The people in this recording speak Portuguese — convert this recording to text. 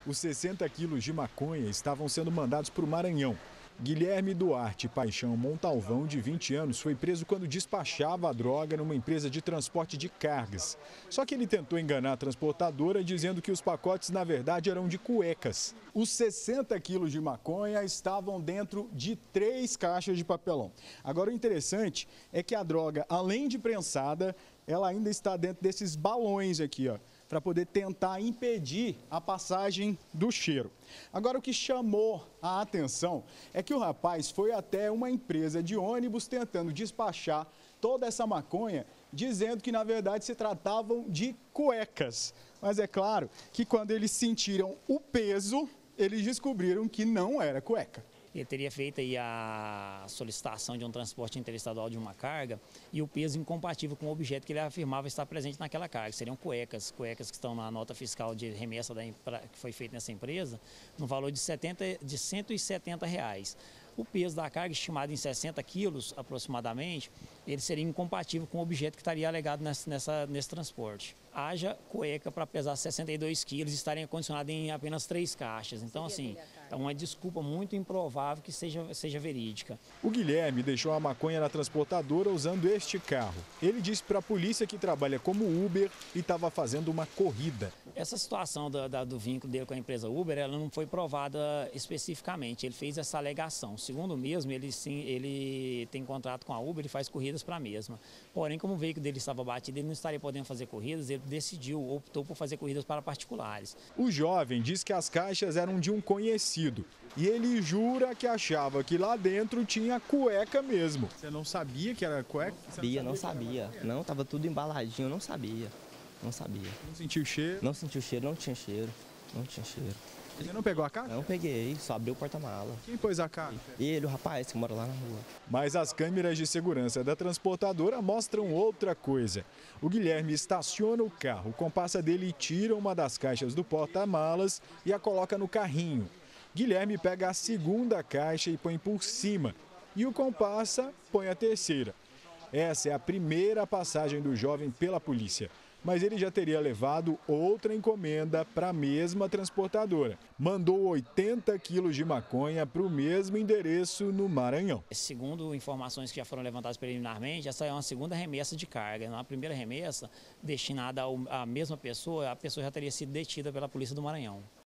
Os 60 quilos de maconha estavam sendo mandados para o Maranhão. Guilherme Duarte Paixão Montalvão, de 20 anos, foi preso quando despachava a droga numa empresa de transporte de cargas. Só que ele tentou enganar a transportadora dizendo que os pacotes, na verdade, eram de cuecas. Os 60 quilos de maconha estavam dentro de 3 caixas de papelão. Agora, o interessante é que a droga, além de prensada, ela ainda está dentro desses balões aqui, ó, para poder tentar impedir a passagem do cheiro. Agora, o que chamou a atenção é que o rapaz foi até uma empresa de ônibus tentando despachar toda essa maconha, dizendo que, na verdade, se tratavam de cuecas. Mas é claro que quando eles sentiram o peso, eles descobriram que não era cueca. Ele teria feito aí a solicitação de um transporte interestadual de uma carga e o peso incompatível com o objeto que ele afirmava estar presente naquela carga. Seriam cuecas que estão na nota fiscal de remessa que foi feita nessa empresa, no valor de R$170. O peso da carga, estimado em 60 quilos aproximadamente, ele seria incompatível com o objeto que estaria alegado nesse transporte. Haja cueca para pesar 62 quilos e estarem acondicionadas em apenas 3 caixas. Então, assim, é uma desculpa muito improvável que seja verídica. O Guilherme deixou a maconha na transportadora usando este carro. Ele disse para a polícia que trabalha como Uber e estava fazendo uma corrida. Essa situação do vínculo dele com a empresa Uber, ela não foi provada especificamente. Ele fez essa alegação. Segundo mesmo, ele tem contrato com a Uber e faz corridas para a mesma. Porém, como o veículo dele estava batido, ele não estaria podendo fazer corridas, ele optou por fazer corridas para particulares. O jovem diz que as caixas eram de um conhecido e ele jura que achava que lá dentro tinha cueca mesmo. Você não sabia que era cueca? Não sabia. Não, estava tudo embaladinho, não sabia. Não sabia. Não sentiu o cheiro? Não sentiu o cheiro, não tinha cheiro. Não tinha cheiro. Você não pegou a caixa? Não peguei, só abri o porta-mala. Quem pôs a caixa? Ele, o rapaz que mora lá na rua. Mas as câmeras de segurança da transportadora mostram outra coisa. O Guilherme estaciona o carro, o compassa dele tira uma das caixas do porta-malas e a coloca no carrinho. Guilherme pega a segunda caixa e põe por cima. E o compassa põe a terceira. Essa é a primeira passagem do jovem pela polícia. Mas ele já teria levado outra encomenda para a mesma transportadora. Mandou 80 quilos de maconha para o mesmo endereço no Maranhão. Segundo informações que já foram levantadas preliminarmente, essa é uma segunda remessa de carga. Na primeira remessa, destinada à mesma pessoa, a pessoa já teria sido detida pela Polícia do Maranhão.